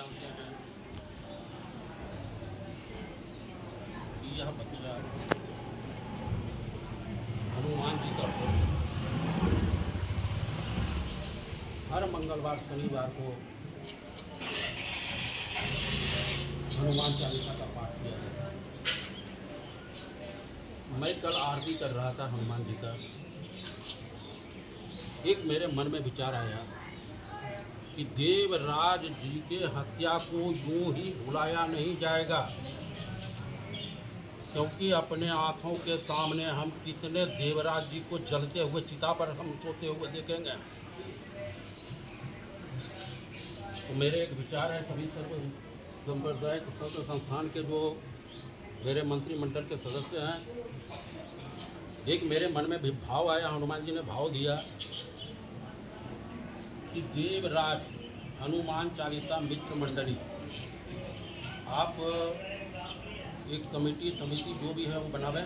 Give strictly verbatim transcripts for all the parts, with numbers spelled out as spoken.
जानते हैं कि यह बच्चा हनुमान जी का हर मंगलवार शनिवार को हनुमान चालीसा का पाठ किया जाता है। मैं कल आरती कर रहा था हनुमान जी का। एक मेरे मन में विचार आया कि देवराज जी के हत्या को यूं ही भुलाया नहीं जाएगा, क्योंकि अपने आँखों के सामने हम कितने देवराज जी को जलते हुए चिता पर हम सोते हुए देखेंगे। तो मेरे एक विचार है, सभी सर्व सांप्रदायिक सर्व संस्थान के जो मेरे मंत्रिमंडल के सदस्य हैं, एक मेरे मन में भी भाव आया, हनुमान जी ने भाव दिया कि देवराज हनुमान चालीसा मित्र मंडली, आप एक कमेटी समिति जो भी है वो बनावें,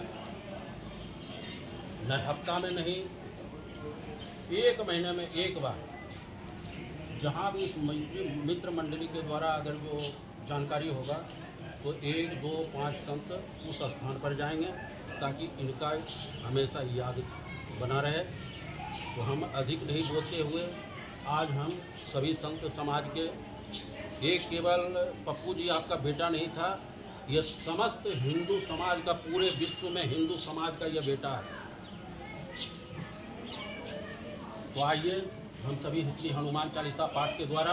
न हफ्ता में नहीं एक महीने में एक बार, जहाँ भी इस मित्र मंडली के द्वारा अगर जो जानकारी होगा तो एक दो पाँच संत उस स्थान पर जाएंगे ताकि इनका हमेशा याद बना रहे। तो हम अधिक नहीं बोलते हुए आज हम सभी संत समाज के, एक केवल पप्पू जी आपका बेटा नहीं था, यह समस्त हिंदू समाज का, पूरे विश्व में हिंदू समाज का यह बेटा है। तो आइए हम सभी श्री हनुमान चालीसा पाठ के द्वारा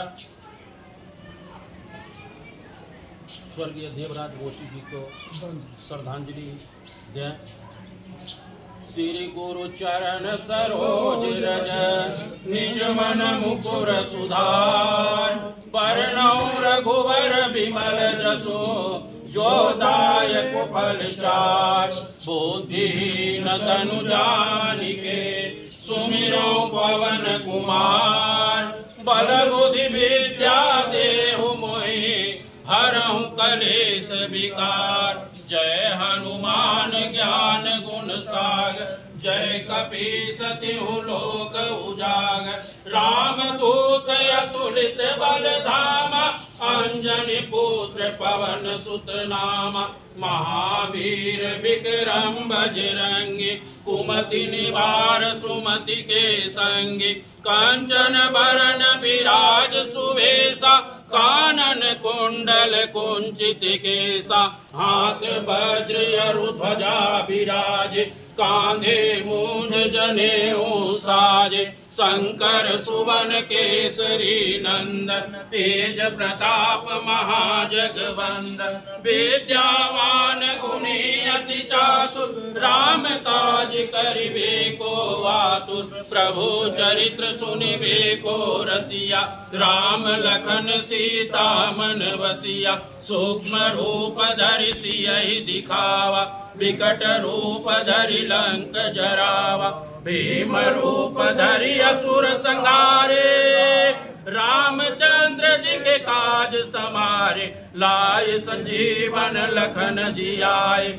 स्वर्गीय देवराज मोशी जी को श्रद्धांजलि दें। श्री गुरु चरण सरोज रज निज मन मुकुर सुधार, बरनौ रघुवर विमल जसो जो दायक फल चार, बुद्धिहीन तनु जानिके सुमिरो पवन कुमार, बल बुद्धि विद्या देहु मोहि हरहु कलेश विकार। जय हनुमान ज्ञान गुण सागर, जय कपीस तिहु लोक उजागर। राम दूत अतुलित बल धामा, अंजनी पुत्र पवन सुत नामा। महावीर विक्रम बजरंगी, कुमति निवार सुमति के संगी। कंचन बरन विराज सुवेशा, कानन कुंडल कुंचित केसा। हाथ वज्र ध्वजा विराजे, कांधे मूंज जनेऊ साजे। शंकर सुवन केसरी नंदन, तेज प्रताप महाजगवंदन। विद्यावान गुणी अति चातुर, राम काज करिबे को आतुर। प्रभु चरित्र सुनिबे को रसिया, राम लखन सीता मन बसिया। सूक्ष्म रूप धरि सियहि दिखावा, विकट रूप धरि लंक जरावा। भीम रूप धरि असुर संहारे, रामचंद्र जी के काज समारे। लाए संजीवन लखन जियाए,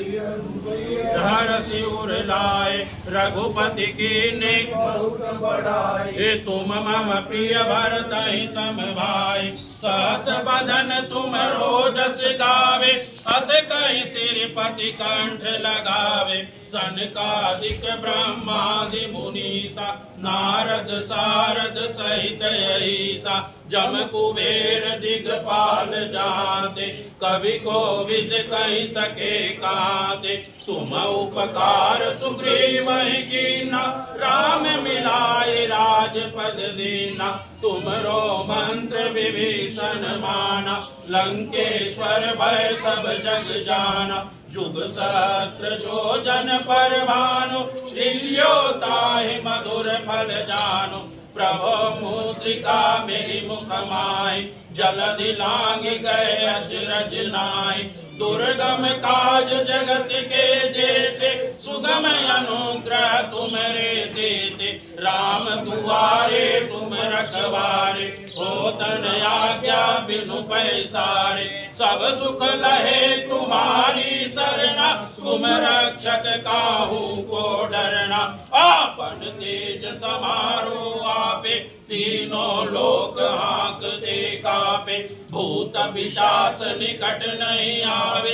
धर सिर लाए। रघुपति कीन्ही बहुत बड़ाई, तुम मम प्रिय भरतहि सम भाई। सहस बदन तुम रोजस गावे, अस कहि सिरपति कंठ लगावे। सनकादिक ब्रह्मादि मुनीसा, नारद सारद सहित अहिसा। जम कुबेर दिगपाल जाते, कवि कोविद कहि सके काते। तुम उपकार सुग्रीवहि कीन्हा, राम मिलाए राजपद दीना। तुमरो मंत्र विभीषण माना, लंकेश्वर भय सब जग जाना। युग सहस्त्र जो जन पर भानु, दिव्यो ताहि मधुर फल जानु। प्रभु मुद्रिका मेरी मुख माय, जलधि लांग गए अचरज नाय। दुर्गम काज जगत के जेते, सुगम अनुग्रह तुमरे देते। राम दुआरे तुम रखवारे, होतन आज्ञा बिनु पैसारे। सब सुख लहे तुम्हारी सरना, तुम रक्षक काहू को डरना। आपन तेज समारो आपे, तीनों लोक हाँकते कापे, भूत पिशाच निकट नहीं आवे,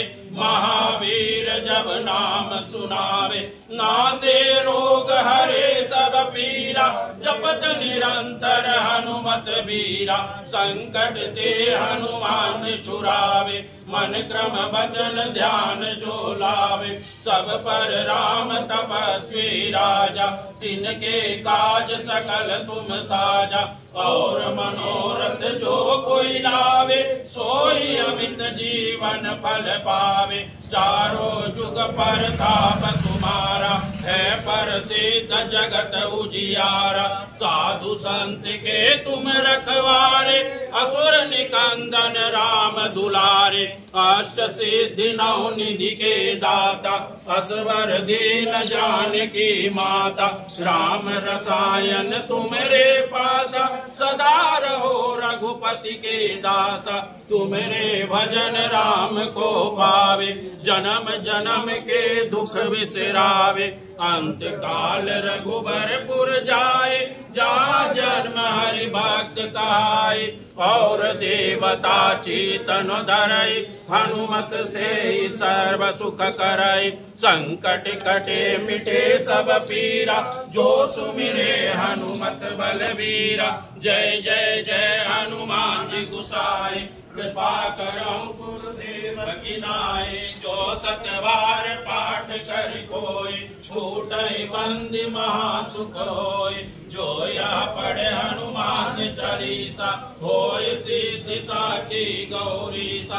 महावीर जब नाम सुनावे, नासे रोग हरे सब पीरा, जपत निरंतर हनुमत बीरा, संकट ते हनुमान छुड़ावे, मन क्रम वचन ध्यान जो लावे, सब पर राम तपस्वी राजा, तिनके काज सकल तुम साजा, और मनोरथ जो कोई लावे, सोई अमित जीवन फल पावे, चारों जुग परताप तुम्हारा, है प्रसिद्ध जगत उजियारा, साधु संत के तुम रखवारे, असुर निकंदन राम दुलारे, अष्ट सिद्धि नौ निधि के दाता, असवर दीन जानकी माता, राम रसायन तुम्हारे पासा, सदा रहो रघुपति के दासा, तुम्हारे भजन राम को पावे, जन्म जन्म के दुख विसरावे, अंत काल रघुबरपुर जाए, जा जन्म हरि भक्त कहाए, और देवता चेतन धरई, हनुमत से सर्व सुख करई, संकट कटे मिटे सब पीरा, जो सुमिरे हनुमत बलवीरा, जय जय जय हनुमान जी गुसाई, कृपा करो गुरुदेव की नाई, जो सतवार पाठ कर कोई, छूटई बंदी महासुख होय, जो यह पढ़े हनुमान चालीसा, होय सिद्धि साखी गौरीसा,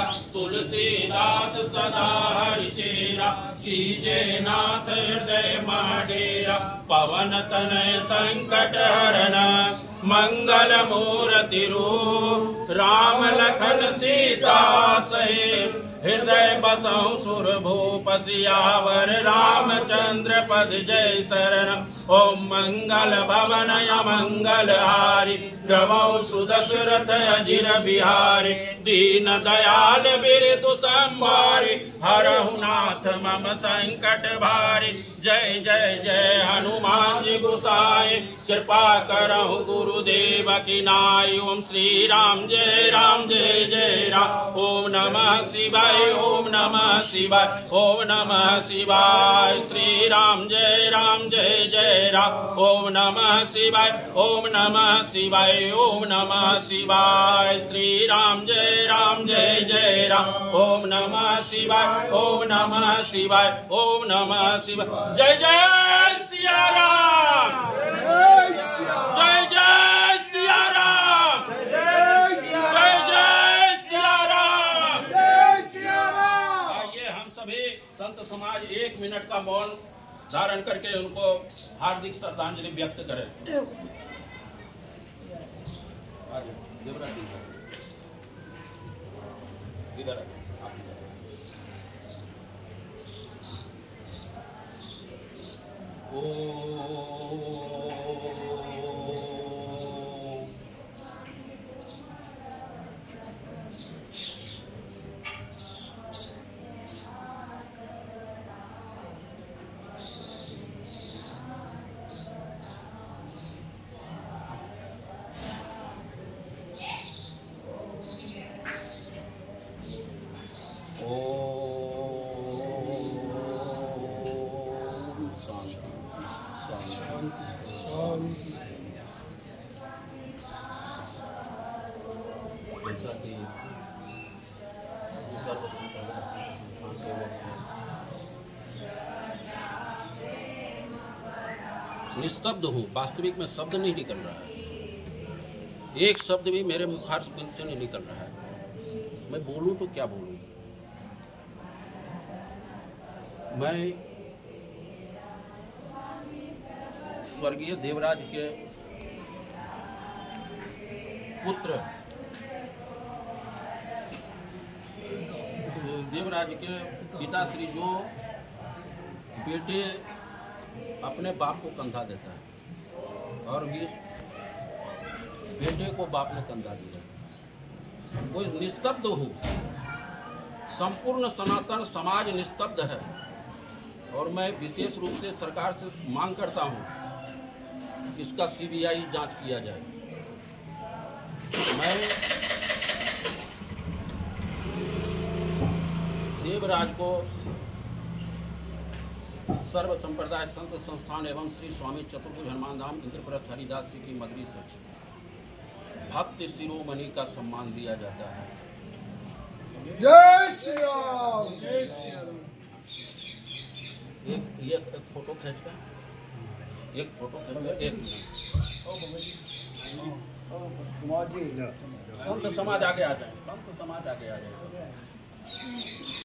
तुलसीदास सदा हरि चेरा, कीजे नाथ हृदय महाडेरा, पवन तनय संकट हरन, मंगल मूर्ति रूप, राम लखन सीता सहित, हृदय बसौ सुर भूप सियावर, रामचंद्र पद जय शरण, ओम मंगल भवन मंगल हारी, द्रवौ सुदशरथ अजिर बिहारी, दीन दयाल बिरदु संभारी, हरहु नाथ मम संकट भारी, जय जय जय हनुमान जी गुसाई, कृपा करहु गुरुदेव की नाई, ओम श्री राम जय राम जय जय राम, ओम नमः शिवाय, ओम नमः शिवाय, ओम नमः शिवाय, श्री राम जय राम जय जय राम, ओम नमः शिवाय, ओम नमः शिवाय, ओम नमः शिवाय, श्री राम जय राम जय जय राम, ओम नमः शिवाय, ओम नमः शिवाय, ओम नमः शिवाय, जय जय सिया राम, जय जय सिया राम, जय जय सिया राम। आइए हम सभी संत समाज एक मिनट का मौन धारण करके उनको हार्दिक श्रद्धांजलि व्यक्त करें। देवराज जी इधर आप ओ निस्तब्ध हूँ, वास्तविक में शब्द नहीं निकल रहा है, एक शब्द भी मेरे मुखार से नहीं निकल रहा है। मैं बोलूँ तो क्या बोलूँ? मैं स्वर्गीय देवराज के पुत्र देवराज के पिताश्री जो बेटे अपने बाप को कंधा देता है और भी बेटे को बाप ने कंधा दिया, वो निस्तब्ध हूँ। संपूर्ण सनातन समाज निस्तब्ध है और मैं विशेष रूप से सरकार से मांग करता हूँ इसका सीबीआई जांच किया जाए। मैं महाराज को सर्व संप्रदाय संत संस्थान एवं श्री स्वामी चतुर्भुज हनुमान धाम इंद्रप्रस्थ हरिदास जी की मदरी से भक्त शिरोमणि का सम्मान दिया जाता है। जय श्री राम। एक ये एक फोटो खींच कर एक फोटो खींच कर एक संत समाज आगे आ जाए, संत समाज आगे आ जाए।